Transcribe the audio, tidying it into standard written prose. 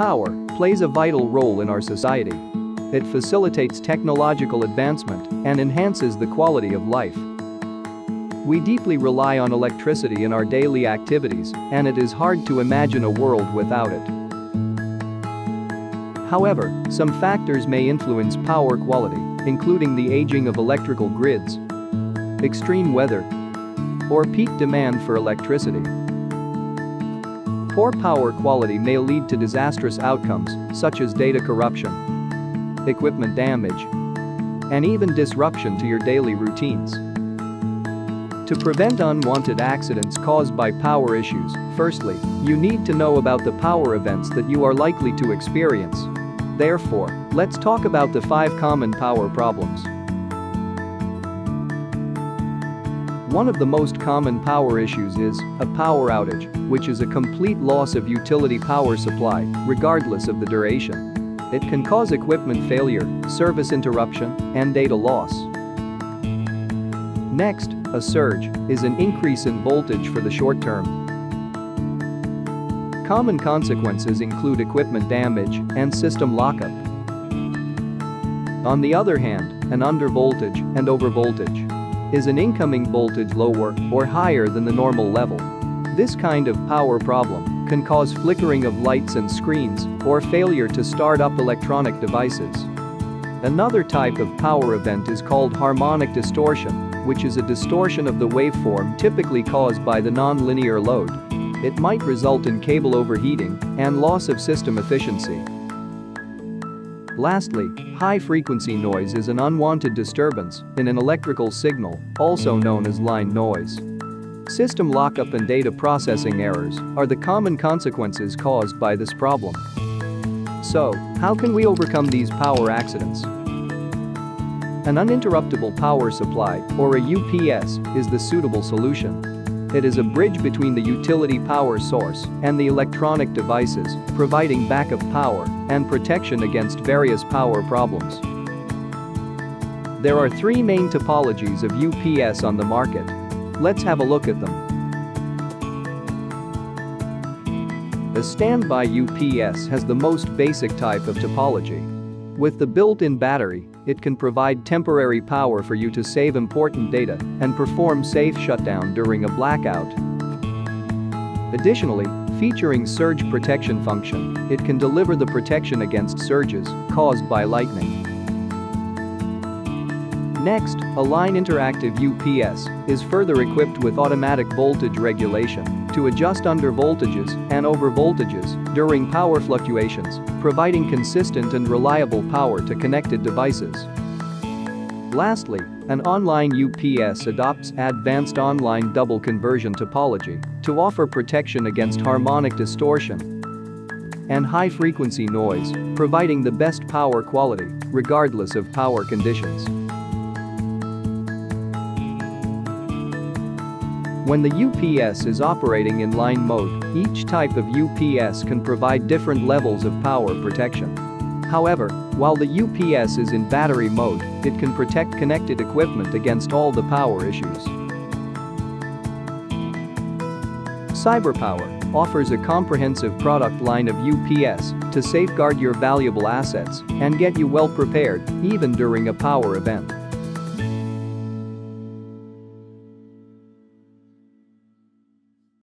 Power plays a vital role in our society. It facilitates technological advancement and enhances the quality of life. We deeply rely on electricity in our daily activities, and it is hard to imagine a world without it. However, some factors may influence power quality, including the aging of electrical grids, extreme weather, or peak demand for electricity. Poor power quality may lead to disastrous outcomes such as data corruption, equipment damage, and even disruption to your daily routines. To prevent unwanted accidents caused by power issues, firstly, you need to know about the power events that you are likely to experience. Therefore, let's talk about the 5 common power problems. One of the most common power issues is a power outage, which is a complete loss of utility power supply, regardless of the duration. It can cause equipment failure, service interruption, and data loss. Next, a surge is an increase in voltage for the short term. Common consequences include equipment damage and system lockup. On the other hand, an undervoltage and overvoltage is an incoming voltage lower or higher than the normal level. This kind of power problem can cause flickering of lights and screens or failure to start up electronic devices. Another type of power event is called harmonic distortion, which is a distortion of the waveform typically caused by the nonlinear load. It might result in cable overheating and loss of system efficiency. Lastly, high-frequency noise is an unwanted disturbance in an electrical signal, also known as line noise. System lockup and data processing errors are the common consequences caused by this problem. So, how can we overcome these power accidents? An uninterruptible power supply, or a UPS, is the suitable solution. It is a bridge between the utility power source and the electronic devices, providing backup power and protection against various power problems. There are 3 main topologies of UPS on the market. Let's have a look at them. A standby UPS has the most basic type of topology. With the built-in battery, it can provide temporary power for you to save important data and perform safe shutdown during a blackout. Additionally, featuring surge protection function, it can deliver the protection against surges caused by lightning. Next, a line interactive UPS is further equipped with automatic voltage regulation to adjust under voltages and over voltages during power fluctuations, providing consistent and reliable power to connected devices. Lastly, an online UPS adopts advanced online double conversion topology to offer protection against harmonic distortion and high-frequency noise, providing the best power quality regardless of power conditions. When the UPS is operating in line mode, each type of UPS can provide different levels of power protection. However, while the UPS is in battery mode, it can protect connected equipment against all the power issues. CyberPower offers a comprehensive product line of UPS to safeguard your valuable assets and get you well prepared even during a power event.